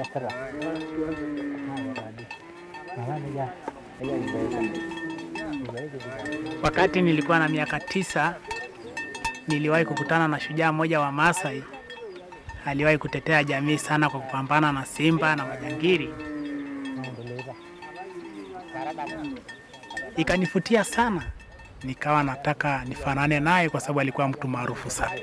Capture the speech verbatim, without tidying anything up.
Wakati nilikuwa na miaka tisa, niliwahi kukutana na shujaa mmoja wa Maasai. Aliwahi kutetea jamii sana kwa kupambana na simba na majangili. Ikanifutia sana. Nikawa nataka nifanane naye kwa sababu alikuwa mtu maarufu sana.